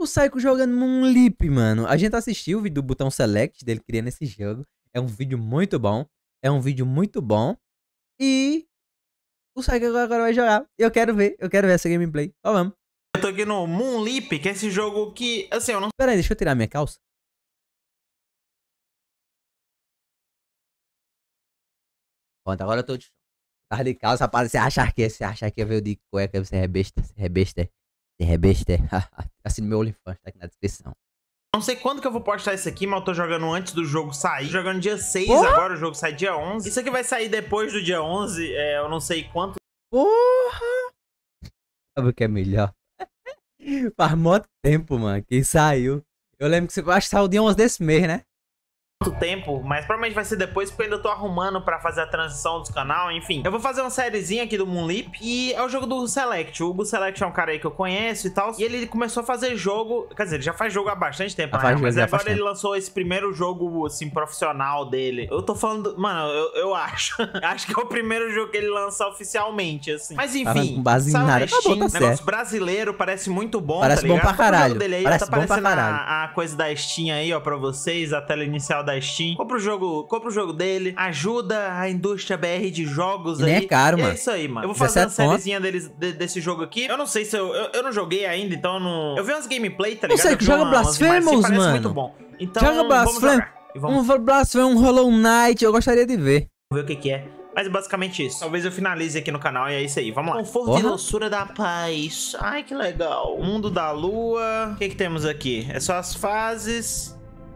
O Saiko jogando Moonleap, mano. A gente assistiu o vídeo do botão select dele criando esse jogo. É um vídeo muito bom. É um vídeo muito bom. E o Saiko agora vai jogar. Eu quero ver essa gameplay. Ó, vamos. Eu tô aqui no Moonleap, que é esse jogo que, assim, eu não... Pera aí, deixa eu tirar minha calça. Pronto, agora eu tô de... Tava de calça, rapaz. Você acha que eu veio de cueca, você é besta. Você é besta. Assim no meu OnlyFans, tá aqui na descrição. Não sei quando que eu vou postar isso aqui, mas eu tô jogando antes do jogo sair. Tô jogando dia 6 agora, o jogo sai dia 11. Isso aqui vai sair depois do dia 11, eu não sei quanto. Porra! Sabe o que é melhor? Faz muito tempo, mano, que saiu. Eu lembro que você acho que saiu dia 11 desse mês, né? Tempo, mas provavelmente vai ser depois, porque eu ainda tô arrumando pra fazer a transição dos canal, enfim. Eu vou fazer uma sériezinha aqui do Moonleap e é o jogo do Hugo Select. O Hugo Select é um cara aí que eu conheço e tal, e ele começou a fazer jogo, quer dizer, ele já faz jogo há bastante tempo, né? Mas agora ele lançou esse primeiro jogo, assim, profissional dele. Eu tô falando, mano, eu acho. Acho que é o primeiro jogo que ele lança oficialmente, assim. Mas enfim, base em nada. Steam, Tá negócio brasileiro, parece muito bom, parece tá ligado? bom pra caralho. O dele aí, parece tá bom pra caralho. a coisa da Steam aí, ó, pra vocês, a tela inicial da Steam. Compra o jogo dele, ajuda a indústria BR de jogos aí. Nem é caro, mano. É isso aí, mano. Eu vou fazer uma sériezinha desse jogo aqui. Eu não sei se eu não joguei ainda, então eu não... Eu vi umas gameplay, tá ligado? Não sei, que joga Blasphemous, mano. Muito bom. Então, joga Blasphemous. Um Blasphemous, um Hollow Knight, eu gostaria de ver. Vamos ver o que é. Mas basicamente isso. Talvez eu finalize aqui no canal e é isso aí. Vamos lá. Conforto e doçura da paz. Ai, que legal. Mundo da lua. O que temos aqui? É só as fases...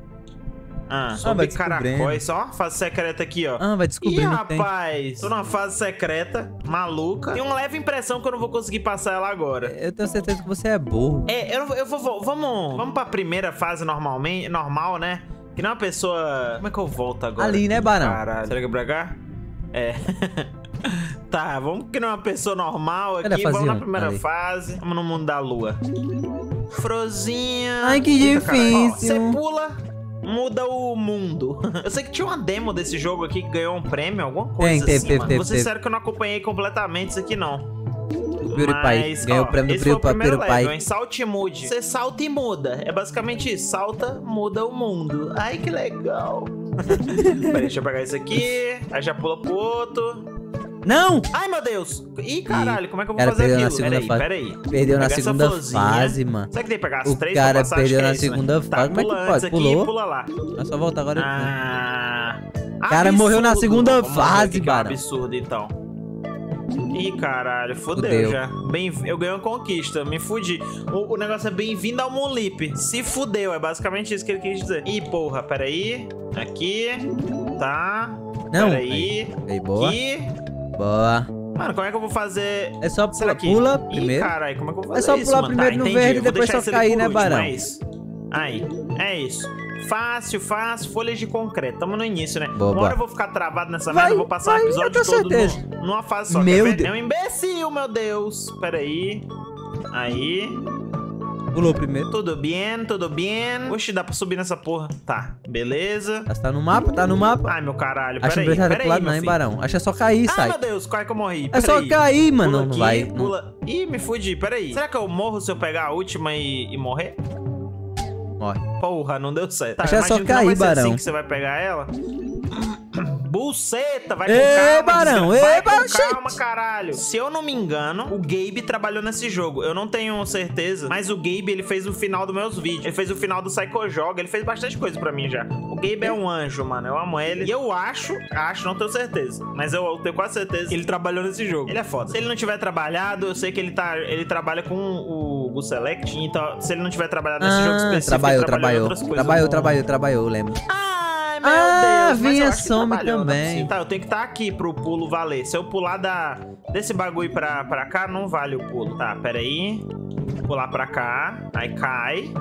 sobre caracóis, ó. Fase secreta aqui, ó. Vai descobrindo. Ih, rapaz, tô numa fase secreta, maluca. Tem uma leve impressão que eu não vou conseguir passar ela agora. Eu tenho certeza que você é burro. Vamos pra primeira fase normal, né? Que não é uma pessoa... Como é que eu volto agora? Ali, né, Barão? Caralho. Será que é pra cá? É. Tá, vamos que não é uma pessoa normal aqui. Vamos na primeira fase. Vamos no mundo da lua. Frozinha. Ai, que difícil. Você pula... muda o mundo. Eu sei que tinha uma demo desse jogo aqui que ganhou um prêmio, alguma coisa assim, mano. Vou ser sério que eu não acompanhei completamente isso aqui, não. O PewDiePie ganhou o prêmio do PewDiePie. Salta e mude. Você salta e muda. É basicamente isso. Salta, muda o mundo. Ai, que legal. Peraí, deixa eu pegar isso aqui. Aí já pula pro outro. Não! Ai, meu Deus! Ih, caralho, como é que eu vou fazer aquilo? Peraí. Perdeu na segunda fase, mano. Será que tem que pegar as três? O cara perdeu na segunda fase. Como é que pode? Pulou? Pula lá. É só voltar agora. O cara morreu na segunda fase, cara. Absurdo, então. Ih, caralho, fudeu já. Eu ganhei uma conquista, me fudi. O negócio é bem-vindo ao Moonleap. Se fudeu, é basicamente isso que ele quis dizer. Ih, porra, peraí. Aqui. Tá. Não. Peraí. Aí, boa. Aqui. Boa. Mano, como é que eu vou fazer? É só pula primeiro. Ih, caralho, como é que eu vou fazer isso? É só pular isso, primeiro no verde e depois só cair, né, Barão? É isso. Aí, é isso. Fácil, folhas de concreto. Tamo no início, né? Uma hora eu vou ficar travado nessa merda, eu vou passar o episódio todo numa fase só. Meu Deus. É um imbecil, meu Deus. Pera aí. Aí. Pulou primeiro. Tudo bem, tudo bem. Oxi, dá pra subir nessa porra. Tá, beleza. Tá no mapa, tá no mapa. Ai, meu caralho, peraí. Acho que não vai não, hein, Barão. Acho que é só cair, sai. Ai, meu Deus, quase que eu morri. É só cair, mano. Não vai. Pula. Ih, me fudi, peraí. Será que eu morro se eu pegar a última e morrer? Morre. Porra, não deu certo. Tá, acho que é só cair, Barão. Assim que você vai pegar ela. Buceta, vai com calma, Barão, vai com calma, caralho. Se eu não me engano, o Gabe trabalhou nesse jogo. Eu não tenho certeza, mas o Gabe, ele fez o final dos meus vídeos. Ele fez o final do Psycho Joga, ele fez bastante coisa pra mim já. O Gabe é um anjo, mano, eu amo ele. E eu acho, não tenho certeza, mas eu tenho quase certeza que ele trabalhou nesse jogo. Ele é foda. Se ele não tiver trabalhado, eu sei que ele trabalha com o Select, então se ele não tiver trabalhado nesse jogo específico, trabalhou, lembro. Meu Deus, vinha some também. Tá, eu tenho que estar aqui pro pulo valer. Se eu pular desse bagulho pra cá, não vale o pulo. Tá, pera aí. Pular pra cá. Aí cai.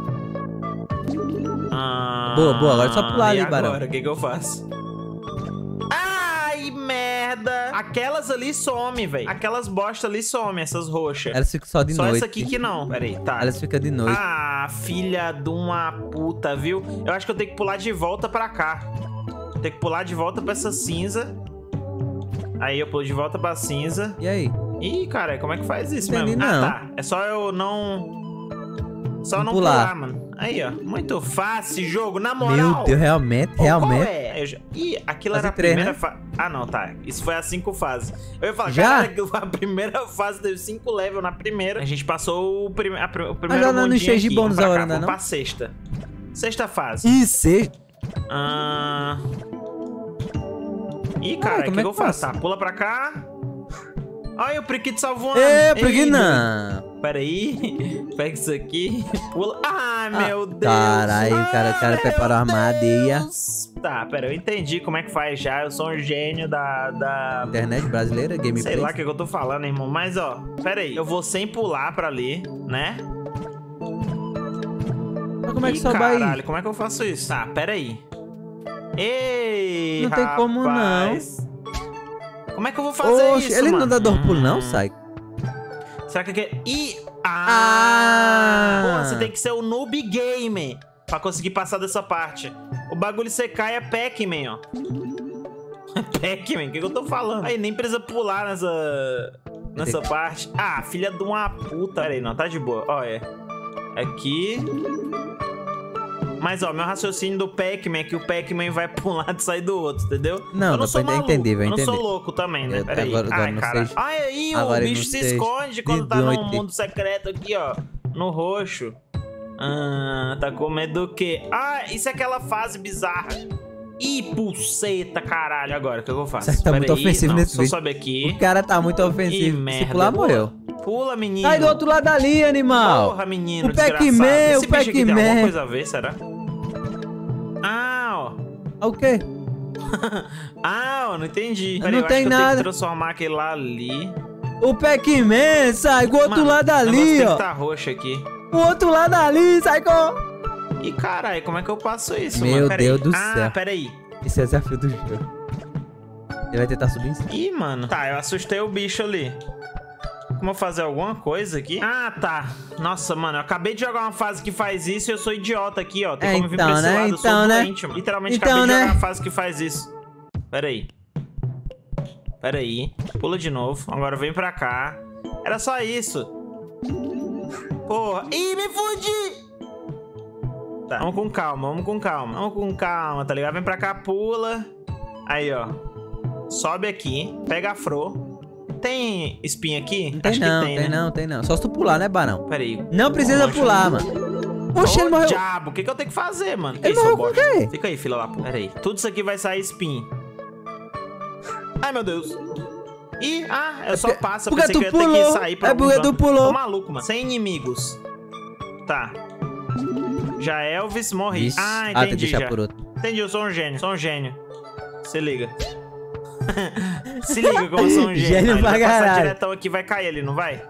Boa. Agora é só pular ali, Barão. Agora, o que eu faço? Ai, merda. Aquelas ali somem, velho. Aquelas bosta ali somem, essas roxas. Elas ficam só de noite. Só essa aqui que não. Pera aí, tá. Elas ficam de noite. Filha de uma puta, viu? Eu acho que eu tenho que pular de volta pra cá. Tem que pular de volta pra essa cinza. Aí eu pulo de volta pra cinza. E aí? Ih, cara, como é que faz isso mesmo? Não. Tá. É só eu não... Só não pular. pular, mano. Aí, ó. Muito fácil esse jogo, na moral. Meu Deus, realmente, Qual realmente. é? Ih, aquilo Fase era a 3, primeira né? fase. Ah, não, tá. Isso foi as 5 fases. Eu ia falar, Já? caralho, a primeira fase teve 5 levels na primeira. A gente passou o primeiro Agora não mundinho enchei de aqui. bônus Vamos pra agora, cá, né, vamos não? pra sexta. Sexta fase. E se... Ih, cara, o como que é eu que faço? passa? Tá, pula pra cá. Olha o Priquito salvando. Ei, por que Ei, não? Pera aí. Pega isso aqui. Pula. Ai, meu Deus. Caralho, o cara preparou a armadilha. Tá, pera, eu entendi como é que faz já. Eu sou um gênio da... Internet brasileira, gameplay. Sei lá o que eu tô falando, irmão. Mas, ó, pera aí. Eu vou sem pular pra ali, né? Mas como é que Ih, sobe caralho, aí? como é que eu faço isso? Tá, pera aí. Ei, Não tem como, não. rapaz. Como é que eu vou fazer Oxe, isso, ele mano? não dá dor pulo não, sai. Será que aqui... Ih! Ah! Pô, você tem que ser o noob gamer pra conseguir passar dessa parte. O bagulho você cai é Pac-Man, ó. Pac-Man, o que eu tô falando? Aí, nem precisa pular nessa parte. Ah, filha de uma puta. Pera aí, não, tá de boa. Ó, é. Aqui. Mas, ó, meu raciocínio do Pac-Man é que o Pac-Man vai pra um lado e sair do outro, entendeu? Não, eu não sou vai maluco, entender, vai eu não sou entender. louco também, né? Eu- Pera aí. agora Ai, não cara. sei. Ai, aí, Agora o eu bicho não se sei. esconde quando De tá num noite. mundo secreto aqui, ó. No roxo. Tá com medo do quê? Ah, isso é aquela fase bizarra. Ih, pulseta, caralho. Agora, o que eu faço? Você tá muito ofensivo nesse só vídeo. sobe aqui. O cara tá muito Ih, ofensivo. Se merda. pular, morreu. Pula, menino. Sai do outro lado ali, animal. Porra, menino, O Pac-Man, desgraçado. o Esse bicho aqui tem alguma Pac-Man. coisa a ver, será? Ah, ó. O quê? Ah, eu não entendi. Não Peraí, eu tem acho que eu tenho nada. que transformar aquele lá ali. O Pac-Man, sai do outro Mano, lado o negócio ali, tem ó. que tá roxo aqui. O outro lado ali, sai com... Ih, caralho, como é que eu passo isso, Meu mano? Peraí. Deus do Ah, céu. peraí. Esse é o desafio do jogo. Ele vai tentar subir em cima. Ih, mano. Tá, eu assustei o bicho ali. Como eu fazer alguma coisa aqui? Ah, tá. Nossa, mano, eu acabei de jogar uma fase que faz isso e eu sou idiota aqui, ó. Tem como vir pra esse né? lado, eu Então, sou né? doente, mano. Literalmente Então, acabei de né? jogar uma fase que faz isso. Peraí. Peraí. Pula de novo. Agora vem pra cá. Era só isso. Porra. Ih, me fudi! Tá, vamos com calma, vamos com calma. Vamos com calma, tá ligado? Vem pra cá, pula. Aí, ó. Sobe aqui. Pega a Fro. Tem espinha aqui? Não tem Acho não, que tem, tem né? não, tem não. Só se tu pular, né, Barão? Peraí. Não precisa Poxa, pular, mano. Poxa, ele Ô, morreu. diabo, o que eu tenho que fazer, mano? Que Ele isso, morreu seu com bosta? quê? Fica aí, filha lá. Pera aí. Tudo isso aqui vai sair espinho. Ai, meu Deus. Ih, eu só passo. Eu porque pensei tu que eu ia ter pulou. que sair pra É porque algum tu canto. pulou. Tô maluco, mano. Sem inimigos. Tá. Já Elvis morri. Vixe. Ah, tem que entendi deixar já. por outro. Entendi, eu sou um gênio. Sou um gênio. Se liga. Se liga como eu sou um gênio. Gênio Ele pra vai passar caralho. diretão aqui, vai cair ali, não vai?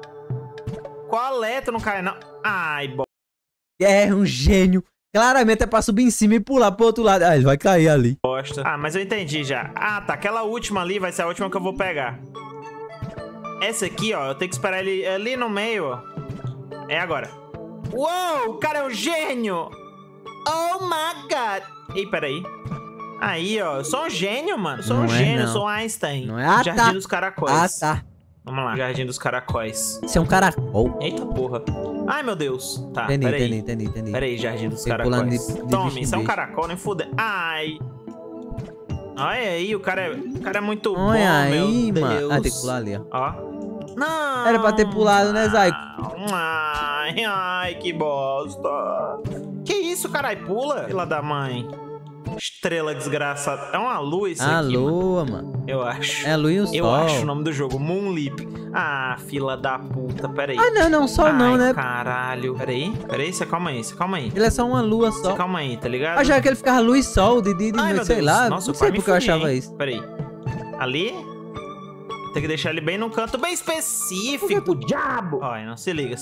Qual é? Tu não cai, não? Ai, bom. É um gênio. Claramente é pra subir em cima e pular pro outro lado. Ah, ele vai cair ali. Bosta. Ah, mas eu entendi já. Ah, tá. Aquela última ali vai ser a última que eu vou pegar. Essa aqui, ó, eu tenho que esperar ele ali no meio, ó. É agora. Uou, o cara é um gênio! Oh my god! Ei, peraí. Aí, ó, eu sou um gênio, mano. Eu sou um Não é, gênio, eu não. sou um Einstein. Não é? Ah, Jardim tá. dos Caracóis. Ah, tá. Vamos lá. Jardim dos Caracóis. Isso é um caracol. Eita porra. Ai, meu Deus. Tá, Entendi, peraí. entendi. Peraí, Jardim dos Tem pulando Caracóis. de Tome, bicho em isso é um bicho. caracol, nem fuder. Ai. Olha aí, o cara é muito bom, Olha aí, meu mano. Deus. Ah, tem que pular ali, ó. Ó. Não. Era pra ter pulado, né, Zaico? Ai, que bosta. Que isso, caralho? Pula? Fila da mãe. Estrela desgraçada. É uma lua isso A aqui, mano. lua, mano. Eu acho. É a lua e o sol. Eu acho o nome do jogo. Moonleap. Ah, fila da puta. Pera aí. Ah, não, sol não, Ai, né? caralho. Peraí, você calma aí, você calma aí. Ele é só uma lua Você só. calma aí, tá ligado? Eu achava que ele ficava lua e sol, de Ai, meu sei Deus. lá. Nossa, Não eu sei quase me porque eu fudi, achava hein? isso. Peraí. Ali? Tem que deixar ele bem num canto bem específico. Diabo! Olha, não, se liga.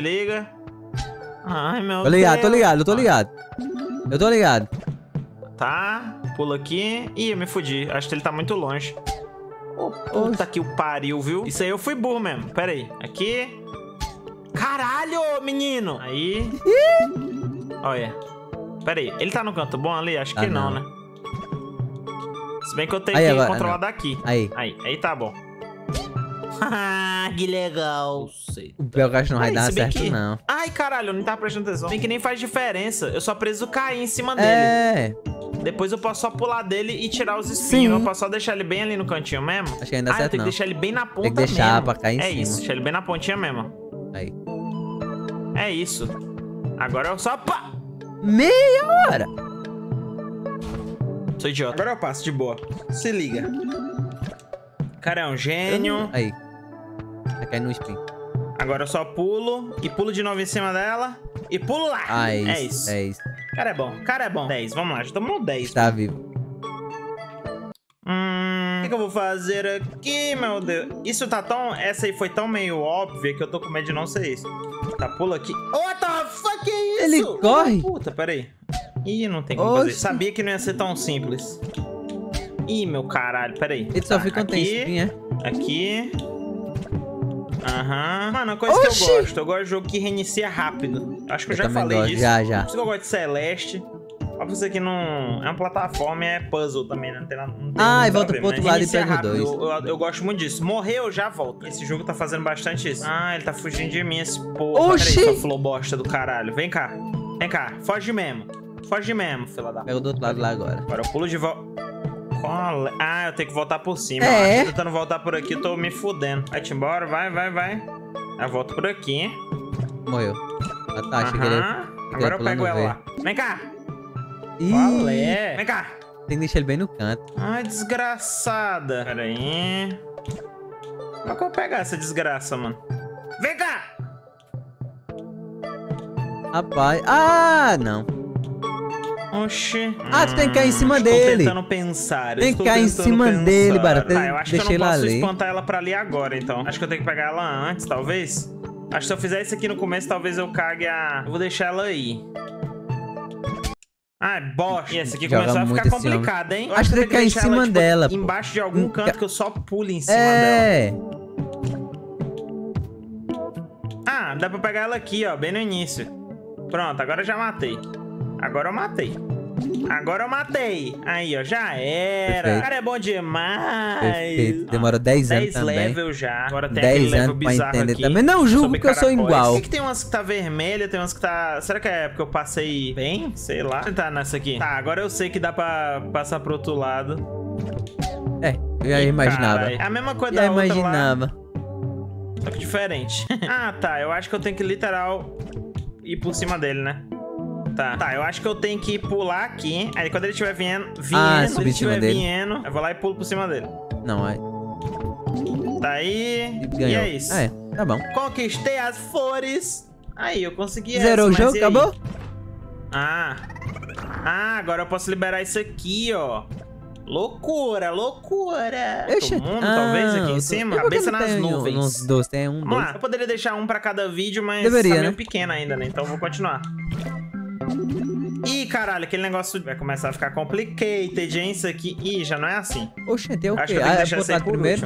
Ai, meu Tô ligado, Deus. eu tô ligado. Tá, pula aqui. Ih, eu me fudi. Acho que ele tá muito longe. Ô, puta que o pariu, viu? Isso aí eu fui burro mesmo. Pera aí. Aqui. Caralho, menino! Aí. Olha. Pera aí. Ele tá no canto bom ali? Acho que não, né? Se bem que eu tenho Aí, que agora, controlar não. daqui. Aí. Aí tá bom. Que legal. O pior que eu acho que não vai dar se bem certo, que- não. Ai, caralho, eu não tava prestando atenção. Bem que nem faz diferença. Eu só preciso cair em cima dele. É, Depois eu posso só pular dele e tirar os espinhos. Sim. Eu posso só deixar ele bem ali no cantinho mesmo? acho que ainda dá Eu certo, tenho não. que deixar ele bem na ponta Tem que deixar mesmo. pra cair em É cima. isso, deixar ele bem na pontinha mesmo. Aí. É isso. Agora eu só... Pá! Meia hora. Sou idiota. Agora eu passo de boa. Se liga. O cara é um gênio. Aí. Vai cair no spin. Agora eu só pulo. E pulo de novo em cima dela. E pulo lá. Ah, é É isso. isso. É isso. O cara é bom. O cara é bom. 10. Vamos lá. Já estamos no 10. Está vivo. O que eu vou fazer aqui, meu Deus? Isso tá tão... Essa aí foi tão meio óbvia que eu tô com medo de não ser isso. Tá, pula aqui. What the fuck é isso? Ele corre? Puta, peraí. Ih, não tem como fazer. Oxi. Sabia que não ia ser tão simples. Ih, meu caralho, peraí. Ele só Tá, fica quando tem aqui, spin, é? Aqui. Aham. Mano, uma coisa Oxi. que eu gosto. Eu gosto de jogo que reinicia rápido. Acho que eu já também falei gosto. disso. Já. Por isso que eu gosto de Celeste. Pra você que não... É uma plataforma e é puzzle também, né? Não tem nada, não tem Ah, e muito volta a ver, pro outro mas lado e reinicia pega o rápido. dois. Eu gosto muito disso. Morreu, eu já volto. Esse jogo tá fazendo bastante isso. Ah, ele tá fugindo de mim, esse porra. Oxi. Peraí, sua flor bosta do caralho. Vem cá. Vem cá. Foge mesmo. Foge mesmo, fila da... Pega do outro lado lá agora. Agora eu pulo de volta. Ah, eu tenho que voltar por cima. É. Eu tô tentando voltar por aqui, tô me fudendo. Vai-te embora, vai. Eu volto por aqui. Morreu. Ah, tá. Achei que ele Agora eu pular pego no ela V. lá. Vem cá. Ih, Qual é? Vem cá. tem que deixar ele bem no canto. Ai, desgraçada. Pera aí. Como é que eu vou pegar essa desgraça, mano? Vem cá. Rapaz. Ah, não. Oxi. Ah, tu tem que cair em cima estou dele. tentando pensar. Tem que estou cair em tentando cima pensar. dele, Bara. Tá, eu acho que eu Deixei não lá posso ali. espantar ela pra ali agora, então. Acho que eu tenho que pegar ela antes, talvez. Acho que se eu fizer isso aqui no começo, talvez eu cague a... Eu vou deixar ela aí. Ai, bosta. E essa aqui Joga começou a muito ficar esse homem. complicada, hein? Eu Acho que eu tem que tenho cair em deixar ela, cima tipo, dela. embaixo de algum canto que eu só pulo em cima dela. É. Ah, dá pra pegar ela aqui, ó, bem no início. Pronto, agora eu já matei. Agora eu matei. Aí, ó, já era. Perfeito. O cara é bom demais. Perfeito. Demorou 10 anos 10 também. level já. Agora tem aquele 10 level anos pra bizarro entender aqui. também. Não julgo sobre que eu sou caracóis. igual. Por que tem umas que tá vermelha, tem umas que tá... Será que é porque eu passei bem? Sei lá. Vou tentar nessa aqui. Tá, agora eu sei que dá pra passar pro outro lado. É, eu já imaginava. Carai. É a mesma coisa Já da outra lá. imaginava. Só que diferente. Ah, tá. Eu acho que eu tenho que literal ir por cima dele, né? Tá, eu acho que eu tenho que pular aqui. Aí quando ele estiver vindo, quando subir ele em cima estiver dele. vindo, eu vou lá e pulo por cima dele. Não, é. Tá aí. Ganhou. E é isso. É, tá bom. Conquistei as flores. Aí, eu consegui Zerou o essa, mas jogo? e aí? Acabou? Ah, agora eu posso liberar isso aqui, ó. Loucura. Oxe. Todo mundo, talvez, aqui em cima. E por que Cabeça não nas tem nuvens. Uns dois, tem um, Vamos dois. lá, eu poderia deixar um pra cada vídeo, mas Deveria, tá meio né? pequeno ainda, né? Então eu vou continuar. Ih, caralho, aquele negócio vai começar a ficar complicated, hein? Isso aqui... Ih, já não é assim. Oxe, tem o Acho quê? que eu tenho que Ah, é deixar pro esse aí lado por primeiro?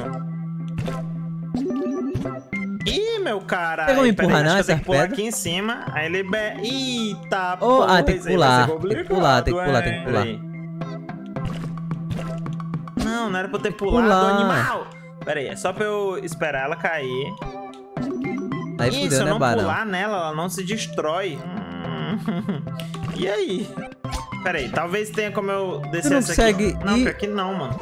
último. Ih, meu caralho. Tem como empurrar, Peraí, não, acho que eu tenho essa que pular pedra? aqui em cima. Aí ele... Eita, Oh, porra, tem que isso aí vai pular. ser Tem que pular, tem que pular, tem que complicado, pular. hein? Não era pra eu ter pulado, Pular. animal. Pera aí, é só pra eu esperar ela cair. Aí Isso, fudeu, se eu né, não Barão? pular nela, ela não se destrói. E aí? Pera aí, talvez tenha como eu descer não essa consegue aqui. Não, ir- pior que não, mano.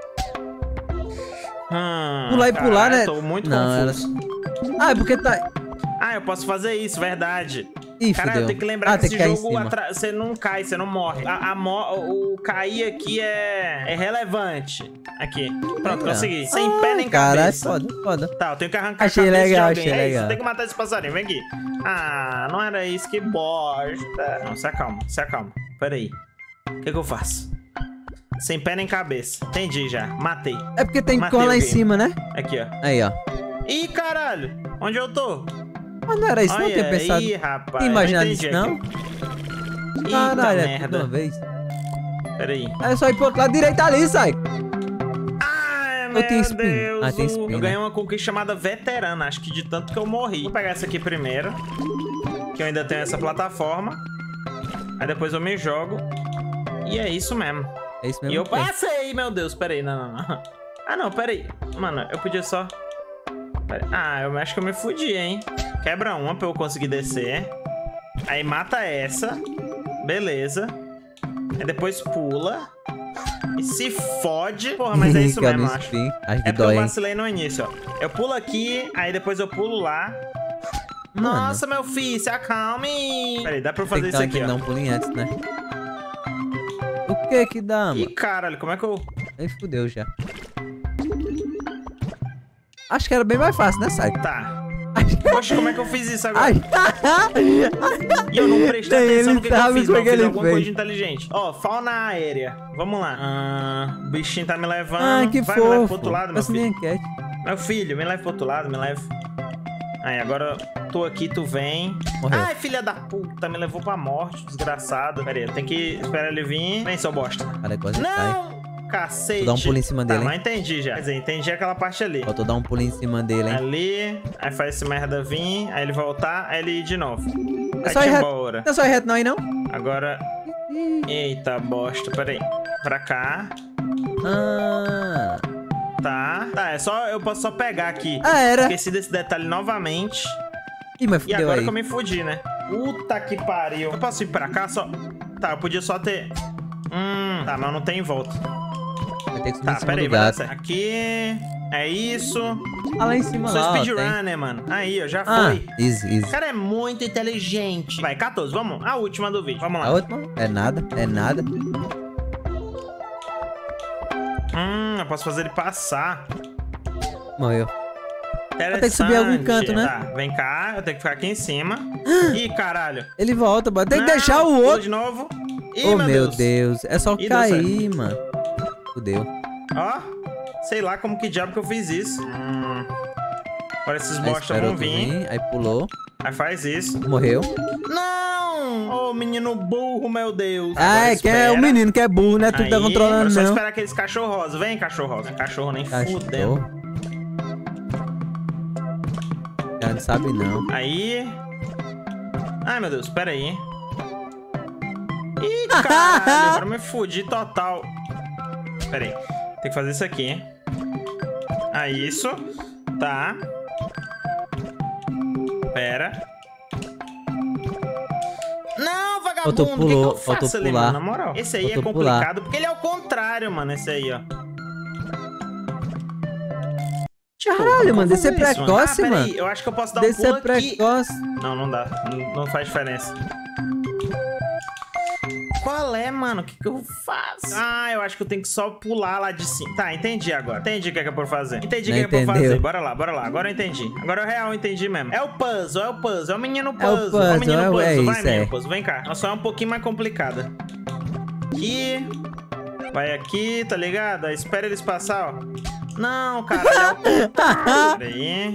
Pular e pular, caralho, né? Tô muito Não, confuso. Ah, é porque tá... Ah, eu posso fazer isso, verdade. Ih, Cara, fudeu. eu tenho que lembrar que tem esse cair em jogo cima. você não cai, você não morre. O cair aqui é relevante. Aqui. Pronto, Aí, ó. consegui. Sem pé nem Caralho, cabeça. foda. Tá, eu tenho que arrancar Achei a cabeça legal, de alguém. achei É isso, legal. tem que matar esse passarinho, vem aqui. Ah, não era isso, que bosta. Não, se acalma. Pera aí. O que eu faço? Sem pé nem cabeça. Entendi já, matei. É porque tem Matei cor lá em alguém. cima, né? Aqui, ó. Aí, ó. Ih, caralho. Onde eu tô? Mas não era isso, não tinha pensado. Ih, rapaz. Tinha imaginado não isso, entendi não? aqui. Caralho, Eita, é tudo de merda. uma vez. Pera aí. É só ir pro outro lado direito ali, sai. Ai, Eu meu tenho espinho. Deus. Ah, tem espinho, Eu né? ganhei uma conquista chamada veterana, acho que de tanto que eu morri. Vou pegar essa aqui primeiro, que eu ainda tenho essa plataforma. Aí depois eu me jogo. E é isso mesmo. É isso mesmo. E eu que é. passei, meu Deus. Pera aí, não. Ah, não, pera aí. Mano, eu podia só... Ah, eu acho que eu me fudi, hein? Quebra uma pra eu conseguir descer. Aí mata essa. Beleza. Aí depois pula. E se fode. Porra, mas é isso mesmo, acho. É porque eu vacilei no início, ó. Eu pulo aqui, aí depois eu pulo lá. Mano. Nossa, meu filho, se acalme. Peraí, dá pra eu fazer isso aqui, ó. Dá um pulinho antes, né? O que que dá, mano? Ih, caralho, como é que eu... Aí fudeu já. Acho que era bem mais fácil, né, Sai? Tá. Poxa, como é que eu fiz isso agora? E eu não prestei atenção no que eu fiz, mas eu fiz alguma coisa de inteligente. Ó, fauna aérea. Vamos lá. O bichinho tá me levando. Que vai, fofo. me leva pro outro lado, meu filho. Enquete. Meu filho, me leva pro outro lado, me leva. Aí, agora tô aqui, tu vem. Morreu. Ai, filha da puta, me levou pra morte, desgraçado. Pera aí, tem que esperar ele vir. Vem, seu bosta. Cara, quase não! cai. Cacete. Vou dar um pulo em cima dele, Tá, hein? mas entendi já. Quer dizer, entendi aquela parte ali. Faltou dar um pulo em cima dele, hein? Ali, aí faz esse merda vir, aí ele voltar, aí ele ir de novo. É só ir reto. Não é só ir reto não aí, não? Agora... Eita, bosta, peraí. Pra cá. Tá, é só... Eu posso só pegar aqui. Era. Esqueci desse detalhe novamente. Ih, mas e agora aí. que eu me fudi, né? Puta que pariu. Eu posso ir pra cá só... Tá, eu podia só ter... Tá, mas não tem volta. Vai ter que subir tá, em cima peraí, do vai dar gato. certo. Aqui... É isso. Lá em cima Sou lá, speedrunner, mano. Aí, ó, já foi. Easy. O cara é muito inteligente. Vai, 14, vamos. A última do vídeo, vamos lá. A última? É nada. Eu posso fazer ele passar. Morreu. Interessante. Tem que subir algum canto, né? Tá, vem cá, eu tenho que ficar aqui em cima. Ih, caralho. Ele volta, bora. Tem que deixar o pula outro. de novo. Ih, Oh, meu Deus. É só cair, mano. Fudeu. Ó, sei lá como que diabo que eu fiz isso. Agora esses bosta vão vir. Aí pulou. Aí faz isso. Morreu. Não! Ô, menino burro, meu Deus. Que é o menino que é burro, né? Tu tá controlando, não. Só esperar aqueles cachorro rosa. Vem, cachorro rosa. Cachorro nem fudendo. Cara, não sabe, não. Aí... Ai, meu Deus, pera aí. Ih, caralho, agora me fudi total. Pera aí. Tem que fazer isso aqui. Aí, isso. Tá. Pera. Não, vagabundo. O que eu faço ali, mano? Na moral. Esse aí é complicado, porque ele é o contrário, mano. Esse aí, ó. Caralho, mano, descer precoce, mano. Peraí, eu acho que eu posso dar um pulo aqui. Precoce. Não dá. Não faz diferença. Qual é, mano? O que eu faço? Eu acho que eu tenho que só pular lá de cima. Tá, entendi agora. Entendi o que é pra fazer. Entendi o que é pra fazer. Bora lá. Agora eu entendi. Agora eu real entendi mesmo. É o puzzle. É o menino puzzle. É o menino puzzle. Vai, menino puzzle. Vem cá. Nossa, é um pouquinho mais complicada. Aqui. Vai aqui, tá ligado? Espera eles passar, ó. Não, cara. Peraí.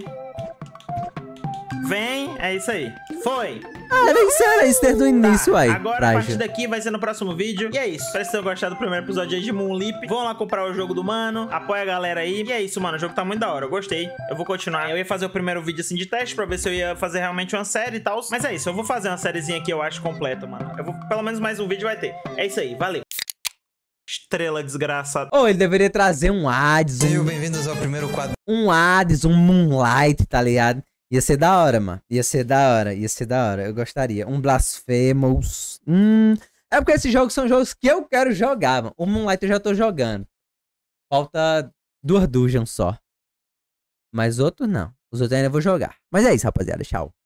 Vem. É isso aí. Foi. Era isso desde o início aí. Agora a partir daqui vai ser no próximo vídeo. E é isso. Espero que vocês tenham gostado do primeiro episódio aí de Moonleap. Vão lá comprar o jogo do mano. Apoia a galera aí. E é isso, mano. O jogo tá muito da hora. Eu gostei. Eu vou continuar. Eu ia fazer o primeiro vídeo assim de teste pra ver se eu ia fazer realmente uma série e tal. Mas é isso. Eu vou fazer uma sériezinha aqui, eu acho, completa, mano. Eu vou... Pelo menos mais um vídeo vai ter. É isso aí. Valeu. Estrela desgraçada. Ele deveria trazer um Hades. Sejam bem-vindos ao primeiro quadro. Um Hades, um Moonlight, tá ligado? Ia ser da hora, mano. Ia ser da hora. Eu gostaria. Um Blasphemous. É porque esses jogos são jogos que eu quero jogar, mano. O Moonlight eu já tô jogando. Falta 2 dungeons só. Mas outros não. Os outros ainda vou jogar. Mas é isso, rapaziada. Tchau.